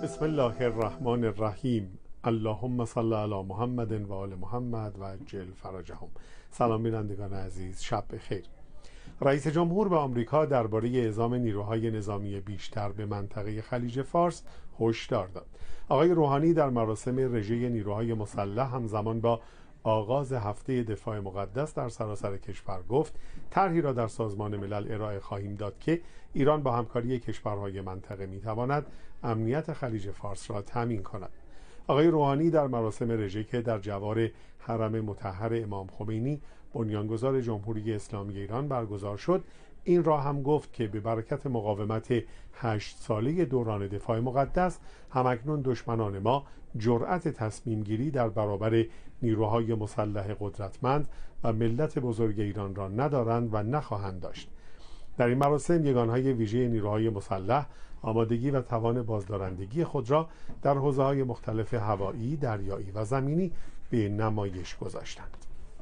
بسم الله الرحمن الرحیم. اللهم صل علی محمد و آل محمد و عجل فرجهم. سلام بینندگان عزیز، شب بخیر. رئیس جمهور به آمریکا درباره اعزام نیروهای نظامی بیشتر به منطقه خلیج فارس هشدار داد. آقای روحانی در مراسم رژه نیروهای مسلح همزمان با آغاز هفته دفاع مقدس در سراسر کشور گفت طرحی را در سازمان ملل ارائه خواهیم داد که ایران با همکاری کشورهای منطقه میتواند امنیت خلیج فارس را تامین کند. آقای روحانی در مراسم رژه که در جوار حرم مطهر امام خمینی بنیانگذار جمهوری اسلامی ایران برگزار شد، این را هم گفت که به برکت مقاومت 8 ساله دوران دفاع مقدس همکنون دشمنان ما جرأت تصمیم گیری در برابر نیروهای مسلح قدرتمند و ملت بزرگ ایران را ندارند و نخواهند داشت. در این مراسم یگانهای ویژه نیروهای مسلح آمادگی و توان بازدارندگی خود را در حوزه‌های مختلف هوایی، دریایی و زمینی به نمایش گذاشتند.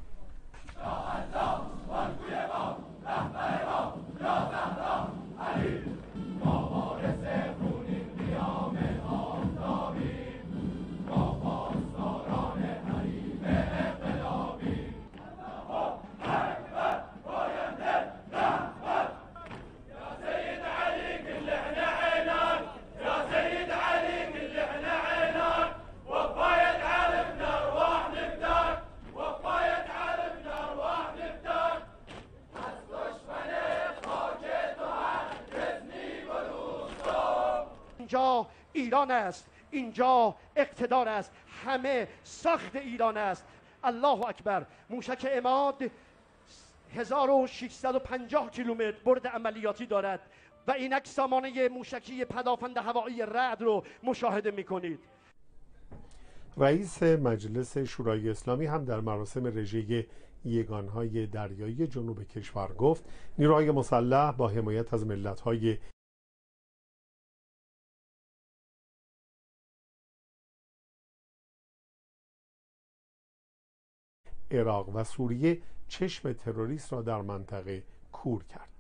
اینجا ایران است، اینجا اقتدار است، همه ساخت ایران است. الله اکبر. موشک عماد 1650 کیلومتر برد عملیاتی دارد و اینک سامانه موشکی پدافند هوایی رعد رو مشاهده می‌کنید. رئیس مجلس شورای اسلامی هم در مراسم رژه یگانهای دریایی جنوب کشور گفت نیروهای مسلح با حمایت از ملت‌های عراق و سوریه چشم تروریست را در منطقه کور کرد.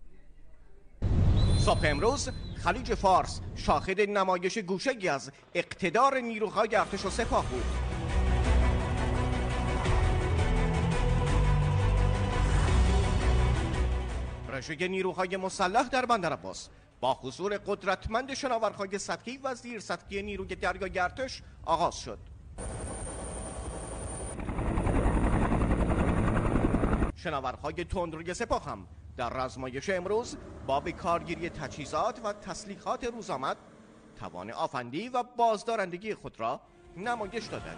صبح امروز خلیج فارس شاهد نمایش گوشه‌ای از اقتدار نیروهای ارتش و سپاه بود. رژه نیروهای مسلح در بندر عباس با حضور قدرتمند شناورهای سطحی و زیر سطحی نیروی دریایی ارتش آغاز شد. شناورهای تندروی سپاه هم در آزمایش امروز با به کارگیری تجهیزات و تسلیحات روزآمد توان آفندی و بازدارندگی خود را نمایش دادند.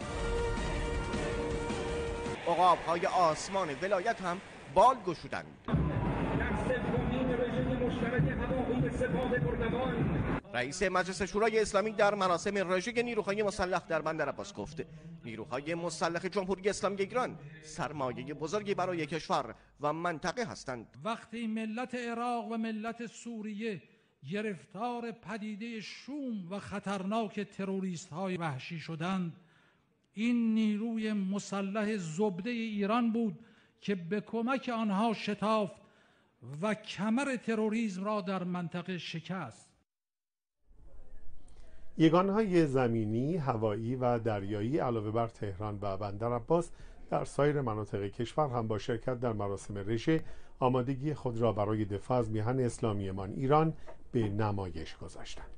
عقاب‌های آسمان ولایت هم بال گشودند. رئیس مجلس شورای اسلامی در مراسم رژه نیروهای مسلح در بندر عباس گفت نیروهای مسلح جمهوری اسلامی ایران سرمایه بزرگی برای کشور و منطقه هستند. وقتی ملت عراق و ملت سوریه گرفتار پدیده شوم و خطرناک تروریست های وحشی شدند، این نیروی مسلح زبده ایران بود که به کمک آنها شتافت و کمر تروریسم را در منطقه شکست. یگانهای زمینی، هوایی و دریایی علاوه بر تهران و بندر عباس در سایر مناطق کشور هم با شرکت در مراسم رژه آمادگی خود را برای دفاع از میهن اسلامیمان ایران به نمایش گذاشتند.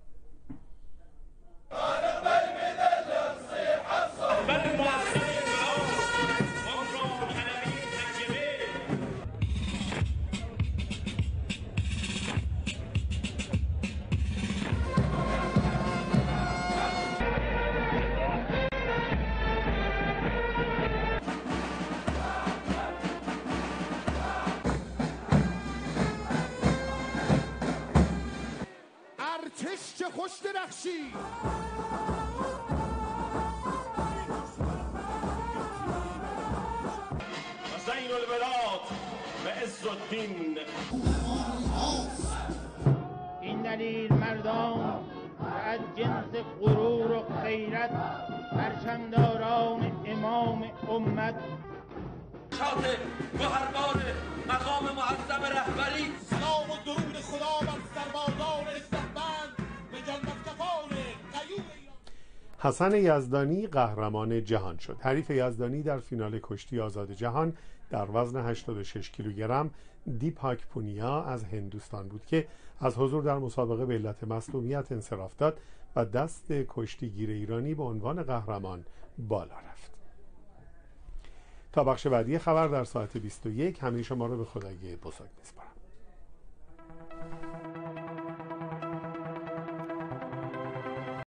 ارتش چه خوش درخشی، زین البلاد و عز الدین. این دلیل مردان از جنس غرور و غیرت پرچمداران امام امت شاطر گوهربار مقام معظم رهبری، سلام و درود خدا بر سربازان استخبند به جان مفتقان حسن یزدانی قهرمان جهان شد. حریف یزدانی در فینال کشتی آزاد جهان در وزن 86 کیلوگرم دیپاک پونیا از هندوستان بود که از حضور در مسابقه به علت مصدومیت انصراف داد و دست کشتیگیر ایرانی به عنوان قهرمان بالا رفت. تا بخش بعدی خبر در ساعت 21 همه شما را به خدای بزرگ می‌سپارم.